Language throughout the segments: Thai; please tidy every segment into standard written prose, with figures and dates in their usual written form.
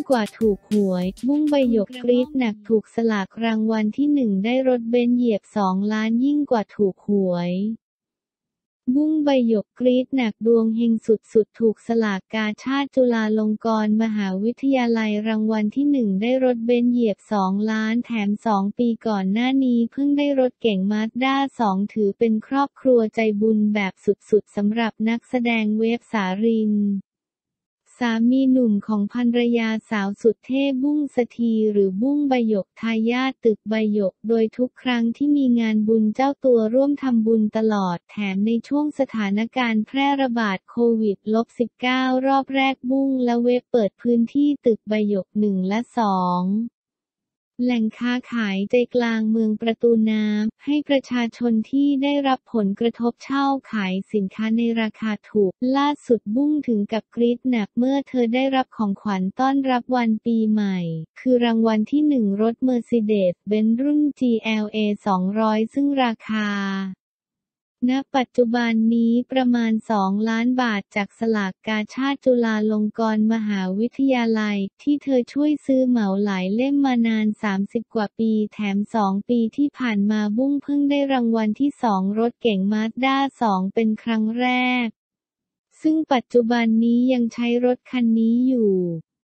กว่าถูกหวยบุ้งใบหยกกรี๊ดหนักถูกสลากรางวัลที่1ได้รถเบนซ์เหยียบ2 ล้านยิ่งกว่าถูกหวยบุ้งใบหยกกรี๊ดหนักดวงเฮงสุดๆถูกสลากกาชาดจุฬาลงกรณ์มหาวิทยาลัยรางวัลที่1ได้รถเบนซ์เหยียบ2 ล้านแถม2 ปีก่อนหน้านี้เพิ่งได้รถเก๋งมาสด้า2ถือเป็นครอบครัวใจบุญแบบสุดๆสำหรับนักแสดงเวฟสารินสามีหนุ่มของภรรยาสาวสุดเท่บุ้งสถีหรือบุ้งใบหยกทายาทตึกใบหยกโดยทุกครั้งที่มีงานบุญเจ้าตัวร่วมทำบุญตลอดแถมในช่วงสถานการณ์แพร่ระบาดโควิด-19 รอบแรกบุ้งและเวฟเปิดพื้นที่ตึกใบหยก1และ2แหล่งค้าขายใจกลางเมืองประตูน้ำให้ประชาชนที่ได้รับผลกระทบเช่าขายสินค้าในราคาถูกล่าสุดบุ้งถึงกับกรี๊ดหนักเมื่อเธอได้รับของขวัญต้อนรับวันปีใหม่คือรางวัลที่1รถ Mercedes-Benz รุ่น GLA 200ซึ่งราคาณปัจจุบันนี้ประมาณ2 ล้านบาทจากสลากกาชาดจุฬาลงกรณ์มหาวิทยาลัยที่เธอช่วยซื้อเหมาหลายเล่มมานาน30 กว่าปีแถม2 ปีที่ผ่านมาบุ้งเพิ่งได้รางวัลที่2รถเก๋งมาสด้า2เป็นครั้งแรกซึ่งปัจจุบันนี้ยังใช้รถคันนี้อยู่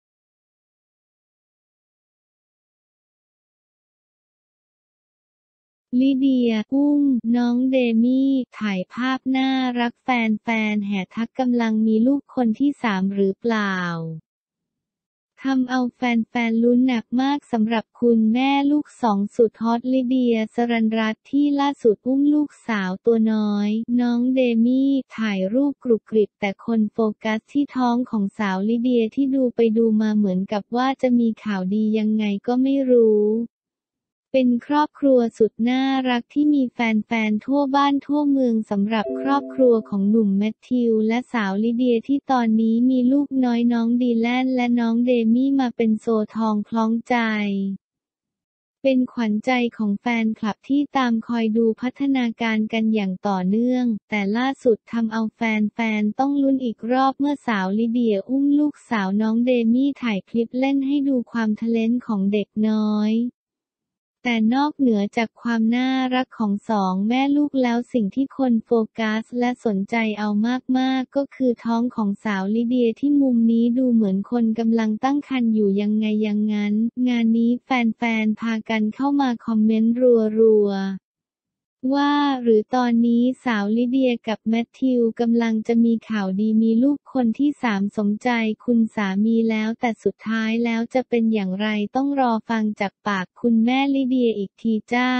ลิเดีย อุ้ม น้องเดมี่ถ่ายภาพน่ารักแฟนๆแห่ทักกำลังมีลูกคนที่3หรือเปล่าทำเอาแฟนๆลุ้นหนักมากสำหรับคุณแม่ลูก2สุดฮอตลิเดีย สรัญรัตน์ที่ล่าสุดอุ้มลูกสาวตัวน้อยน้องเดมี่ถ่ายรูปกรุบกริบแต่คนโฟกัสที่ท้องของสาวลิเดียที่ดูไปดูมาเหมือนกับว่าจะมีข่าวดียังไงก็ไม่รู้เป็นครอบครัวสุดน่ารักที่มีแฟนๆทั่วบ้านทั่วเมืองสำหรับครอบครัวของหนุ่มแมทธิวและสาวลิเดียที่ตอนนี้มีลูกน้อยน้องดีแลนและน้องเดมี่มาเป็นโซ่ทองคล้องใจเป็นขวัญใจของแฟนคลับที่ตามคอยดูพัฒนาการกันอย่างต่อเนื่องแต่ล่าสุดทำเอาแฟนๆต้องลุ้นอีกรอบเมื่อสาวลิเดียอุ้มลูกสาวน้องเดมี่ถ่ายคลิปเล่นให้ดูความทะเลนของเด็กน้อยแต่นอกเหนือจากความน่ารักของ2 แม่ลูกแล้วสิ่งที่คนโฟกัสและสนใจเอามากๆก็คือท้องของสาวลิเดียที่มุมนี้ดูเหมือนคนกำลังตั้งครรภ์อยู่ยังไงอย่างนั้นงานนี้แฟนๆพากันเข้ามาคอมเมนต์รัวๆว่าหรือตอนนี้สาวลิเดียกับแมทธิวกำลังจะมีข่าวดีมีลูกคนที่3สมใจคุณสามีแล้วแต่สุดท้ายแล้วจะเป็นอย่างไรต้องรอฟังจากปากคุณแม่ลิเดียอีกทีจ้า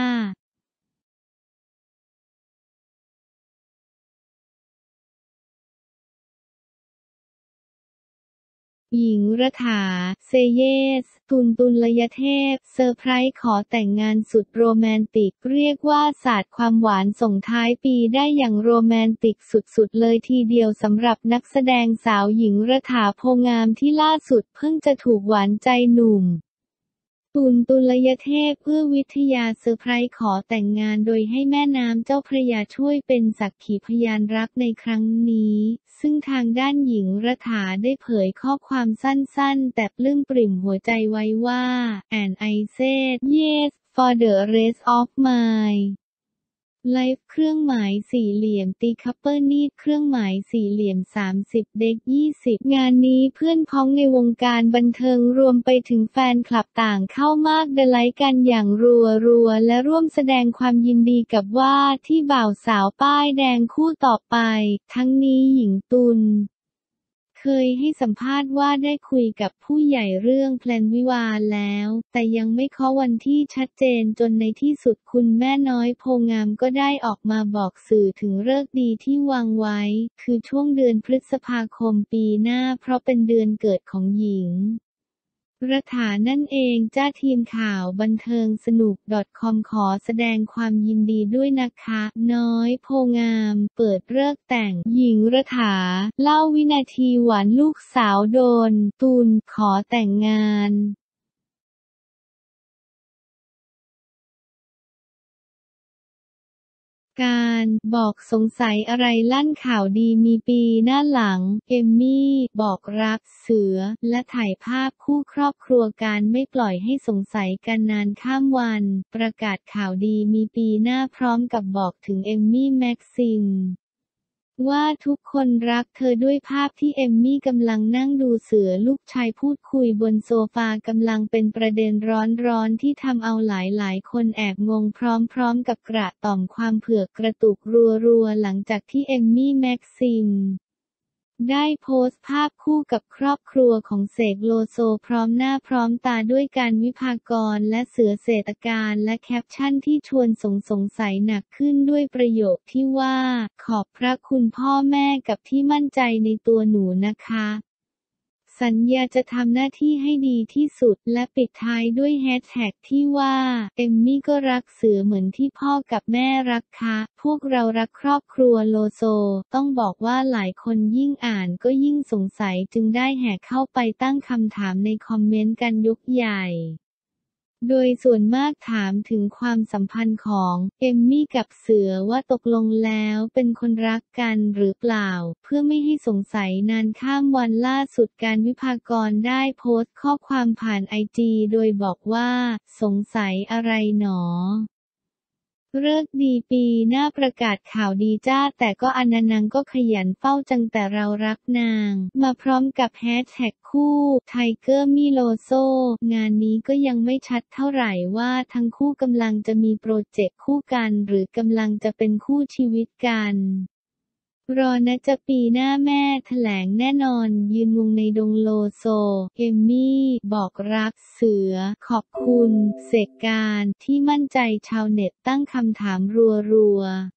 หญิงรัฐา เซเยส ตุลยเทพ เซอร์ไพรส์ขอแต่งงานสุดโรแมนติกเรียกว่าสาดความหวานส่งท้ายปีได้อย่างโรแมนติกสุดๆเลยทีเดียวสำหรับนักแสดงสาวหญิงรัฐา โพงามที่ล่าสุดเพิ่งจะถูกหวานใจหนุ่มตุลยเทพเพื่อวิทยาเซอร์ไพรส์ขอแต่งงานโดยให้แม่น้ำเจ้าพระยาช่วยเป็นสักขีพยานรักในครั้งนี้ซึ่งทางด้านหญิงรัฐาได้เผยข้อความสั้นๆแต่ปลื้มปริ่มหัวใจไว้ว่า and I said yes for the rest of myไลฟ์เครื่องหมายสี่เหลี่ยมตีคัพเปอร์นีดเครื่องหมายสี่เหลี่ยม30เด็ก20งานนี้เพื่อนพ้องในวงการบันเทิงรวมไปถึงแฟนคลับต่างเข้ามากไลค์กันอย่างรัวๆและร่วมแสดงความยินดีกับว่าที่บ่าวสาวป้ายแดงคู่ต่อไปทั้งนี้หญิงตุลเคยให้สัมภาษณ์ว่าได้คุยกับผู้ใหญ่เรื่องแพลนวิวาห์แล้วแต่ยังไม่เคาะวันที่ชัดเจนจนในที่สุดคุณแม่น้อยโพงามก็ได้ออกมาบอกสื่อถึงฤกษ์ดีที่วางไว้คือช่วงเดือนพฤษภาคมปีหน้าเพราะเป็นเดือนเกิดของหญิงรัฐานั่นเองจ้าทีมข่าวบันเทิงสนุก .com ขอแสดงความยินดีด้วยนะคะน้อยโพงามเปิดฤกษ์แต่งหญิงรัฐาเล่าวินาทีหวานลูกสาวโดนตูนขอแต่งงานการบอกสงสัยอะไรลั่นข่าวดีมีปีหน้าหลังเอมมี่บอกรักเสือและถ่ายภาพคู่ครอบครัวการไม่ปล่อยให้สงสัยกันนานข้ามวันประกาศข่าวดีมีปีหน้าพร้อมกับบอกถึงเอมมี่แม็กซิมว่าทุกคนรักเธอด้วยภาพที่เอมมี่กำลังนั่งดูเสือลูกชายพูดคุยบนโซฟากำลังเป็นประเด็นร้อนๆที่ทำเอาหลายๆคนแอบงงพร้อมๆกับกระต่อมความเผือกกระตุกรัวๆหลังจากที่เอมมี่แม็กซิมได้โพสต์ภาพคู่กับครอบครัวของเสกโลโซพร้อมหน้าพร้อมตาด้วยการวิภากรและเสือเศรษฐการและแคปชั่นที่ชวนสงสัยหนักขึ้นด้วยประโยคที่ว่าขอบพระคุณพ่อแม่กับที่มั่นใจในตัวหนูนะคะสัญญาจะทำหน้าที่ให้ดีที่สุดและปิดท้ายด้วยแฮชแท็กที่ว่าเอมมี่ก็รักเสือเหมือนที่พ่อกับแม่รักค่ะพวกเรารักครอบครัวโลโซต้องบอกว่าหลายคนยิ่งอ่านก็ยิ่งสงสัยจึงได้แห่เข้าไปตั้งคำถามในคอมเมนต์กันยกใหญ่โดยส่วนมากถามถึงความสัมพันธ์ของเอมมี่กับเสือว่าตกลงแล้วเป็นคนรักกันหรือเปล่าเพื่อไม่ให้สงสัยนานข้ามวันล่าสุดการวิภากรได้โพสต์ข้อความผ่านไอจีโดยบอกว่าสงสัยอะไรหนอฤกษ์ดีปีหน้าประกาศข่าวดีจ้าแต่ก็อนันนังก็ขยันเฝ้าจังแต่เรารักนางมาพร้อมกับแฮชแท็กคู่ไทเกอร์มิโลโซงานนี้ก็ยังไม่ชัดเท่าไหร่ว่าทั้งคู่กำลังจะมีโปรเจกต์คู่กันหรือกำลังจะเป็นคู่ชีวิตกันรอนะจะปีหน้าแม่แถลงแน่นอนยืนงงในดงโลโซเอมมี่บอกรักเสือขอบคุณเสกการที่มั่นใจชาวเน็ตตั้งคำถามรัวๆ